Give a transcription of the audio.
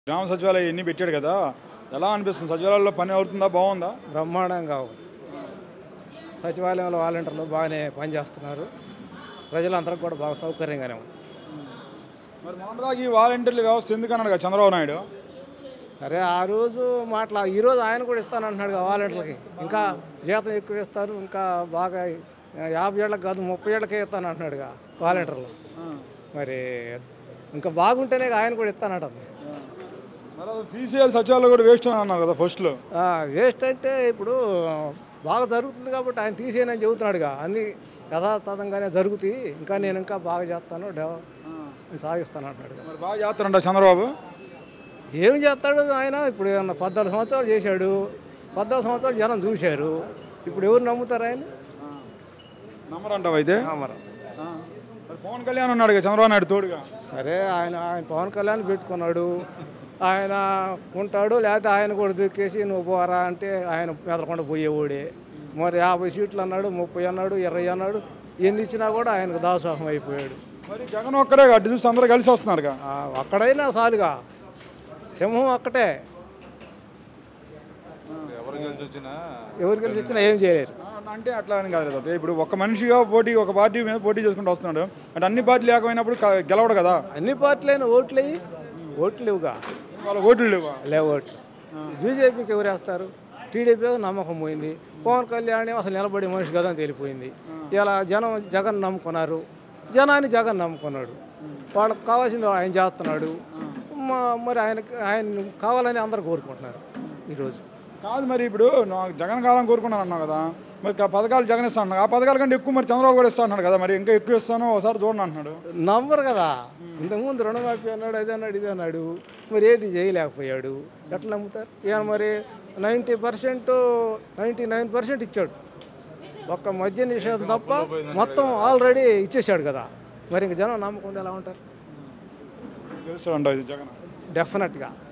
గ్రామ సచివాలయం ఎన్ని పెట్టాడు కదా, ఎలా అనిపిస్తుంది? సచివాలయంలో పని అవుతుందా, బాగుందా? బ్రహ్మాండంగా ఉంది. సచివాలయంలో వాలంటీర్లు బాగానే పనిచేస్తున్నారు. ప్రజలందరికీ కూడా బాగా సౌకర్యంగానే ఉంది. మరి మొన్నదాకా ఈ వాలంటీర్ల వ్యవస్థ ఎందుకు అన్నాడు కదా చంద్రబాబు నాయుడు? సరే ఆ రోజు ఈరోజు ఆయన కూడా ఇస్తానంటున్నాడు కదా వాలంటీర్లకి. ఇంకా జీతం ఎక్కువ ఇస్తారు, ఇంకా బాగా 50 ఏళ్ళకి కాదు 30 ఏళ్ళకే ఇస్తానంటున్నాడుగా వాలంటీర్లు. మరి ఇంకా బాగుంటేనే ఆయన కూడా ఇస్తానంటుంది. మరి తీసేయాలి సచివాలయం కూడా వేస్ట్ అని అన్నారు కదా ఫస్ట్లో. వేస్ట్ అంటే ఇప్పుడు బాగా జరుగుతుంది కాబట్టి ఆయన తీసేయనని చెబుతున్నాడుగా. అన్నీ యథాతథంగానే జరుగుతాయి, నేను ఇంకా బాగా చేస్తాను, సాగిస్తాను అంటున్నాడు. మరి బాగా చేస్తారంట చంద్రబాబు. ఏం చేస్తాడు ఆయన? ఇప్పుడు 14 సంవత్సరాలు చేశాడు. 14 సంవత్సరాలు జనం చూశారు. ఇప్పుడు ఎవరు నమ్ముతారు ఆయన? నమ్మరంటావు అయితే? నమ్మరు. మరి పవన్ కళ్యాణ్ ఉన్నాడు కదా చంద్రబాబు నాయుడు తోడుగా. సరే ఆయన పవన్ కళ్యాణ్ పెట్టుకున్నాడు. ఆయన ఉంటాడు, లేకపోతే ఆయన కూడా దిక్కేసి నువ్వు పోరా అంటే ఆయన మెదలకుండా పోయేవాడే. మరి 50 సీట్లు అన్నాడు, 30 అన్నాడు, 20 అన్నాడు. ఎన్ని ఇచ్చినా కూడా ఆయనకు దాసోహం అయిపోయాడు. మరి జగన్ ఒక్కడే అడ్డు చూసి అందరూ కలిసి వస్తున్నారుగా. అక్కడైనా చాలుగా, సింహం ఒక్కటే, ఎవరు గెలిచి వచ్చినా ఏం చేయలేరు. అంటే అట్లా అని కాదు కదా, ఇప్పుడు ఒక మనిషిగా ఒక పార్టీ మీద పోటీ చేసుకుంటూ వస్తున్నాడు అంటే అన్ని పార్టీలు లేకపోయినప్పుడు గెలవడు కదా. అన్ని పార్టీలైనా ఓట్లు లేవుగా. వాళ్ళ ఓట్లు లేవు ఓట్లు. బీజేపీకి ఎవరు వేస్తారు? టీడీపీ నమ్మకం పోయింది. పవన్ కళ్యాణ్ అసలు నిలబడే మనిషి కదా అని తెలిపోయింది. ఇలా జగన్ నమ్ముకున్నారు, జగన్ నమ్ముకున్నాడు. వాళ్ళకి కావాల్సింది ఆయన చేస్తున్నాడు. మరి ఆయన కావాలని అందరూ కోరుకుంటున్నారు ఈరోజు. కాదు మరి ఇప్పుడు జగన్ కాలం కోరుకున్నాను అన్నావు కదా, మరి పథకాలు జగన్ ఇస్తా అన్నాడు. ఆ పథకాల కంటే ఎక్కువ మరి చంద్రబాబు కూడా ఇస్తా అన్నాడు కదా, మరి ఇంకా ఎక్కువ ఇస్తాను ఒకసారి చూడండి అంటున్నాడు. నమ్మరు కదా. ఇంతకుముందు రుణమాఫీ అన్నాడు, అది అన్నాడు, ఇది అన్నాడు. మరి ఏది చేయలేకపోయాడు. ఎట్లా నమ్ముతారు? ఇక మరి 90%, 99% ఇచ్చాడు. ఒక్క మద్య నిషేధం తప్ప మొత్తం ఆల్రెడీ ఇచ్చేసాడు కదా. మరి ఇంక జనం నమ్మకుండా ఎలా ఉంటారు? తెలుస్తాడు ఇది జగన్ డెఫినెట్గా.